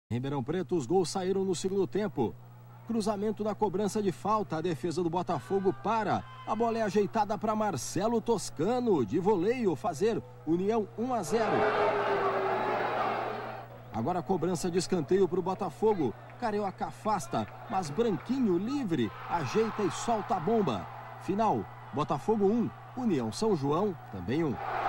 Em Ribeirão Preto, os gols saíram no segundo tempo. Cruzamento na cobrança de falta, a defesa do Botafogo para. A bola é ajeitada para Marcelo Toscano, de voleio, fazer União 1-0. Agora a cobrança de escanteio para o Botafogo. Carioca afasta, mas Branquinho livre, ajeita e solta a bomba. Final, Botafogo 1, União São João também 1.